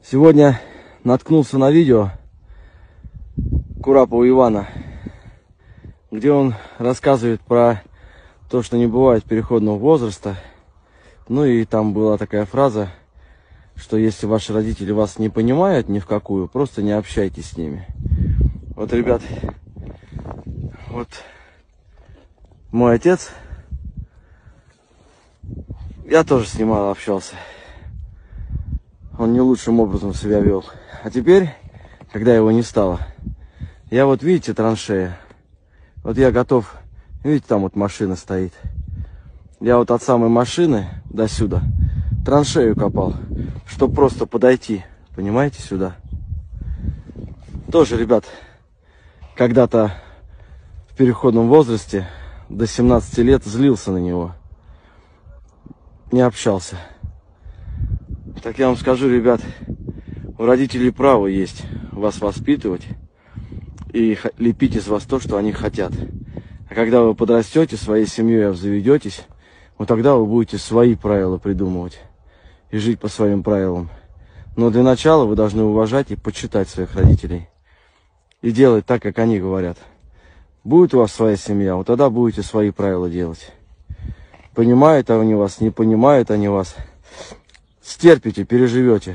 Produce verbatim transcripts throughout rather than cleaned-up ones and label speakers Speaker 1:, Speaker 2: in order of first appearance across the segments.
Speaker 1: Сегодня наткнулся на видео Курапова Ивана, где он рассказывает про то, что не бывает переходного возраста. Ну и там была такая фраза, что если ваши родители вас не понимают ни в какую, просто не общайтесь с ними. Вот, ребят, вот мой отец, я тоже с ним мало общался. Он не лучшим образом себя вел. А теперь, когда его не стало, я вот, видите, траншея. Вот я готов, видите, там вот машина стоит. Я вот от самой машины до сюда траншею копал, чтобы просто подойти, понимаете, сюда. Тоже, ребят, когда-то в переходном возрасте до семнадцати лет злился на него. Не общался. Так я вам скажу, ребят, у родителей право есть вас воспитывать и лепить из вас то, что они хотят. А когда вы подрастете, своей семьей обзаведетесь, вот тогда вы будете свои правила придумывать и жить по своим правилам. Но для начала вы должны уважать и почитать своих родителей. И делать так, как они говорят. Будет у вас своя семья, вот тогда будете свои правила делать. Понимают они вас, не понимают они вас. Стерпите, переживете.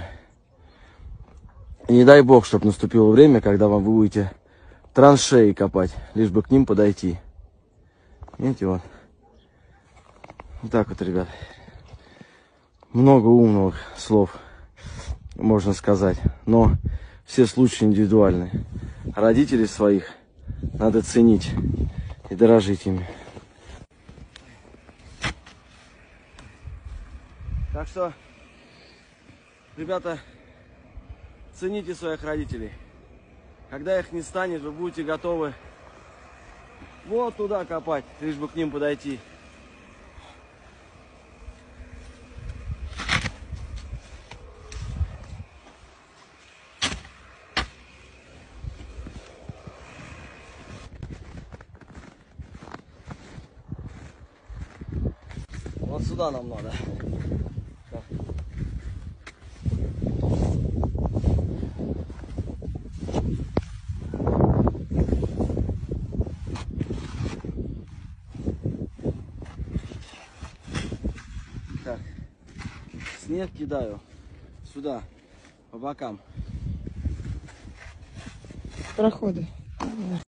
Speaker 1: И не дай бог, чтобы наступило время, когда вам вы будете траншеи копать, лишь бы к ним подойти. Видите, вот. Вот так вот, ребят. Много умных слов можно сказать, но все случаи индивидуальны. Родителей своих надо ценить и дорожить ими. Так что, ребята, цените своих родителей. Когда их не станет, вы будете готовы вот туда копать, лишь бы к ним подойти. Вот сюда нам надо. Так. Так. Снег кидаю сюда, по бокам.
Speaker 2: Проходы.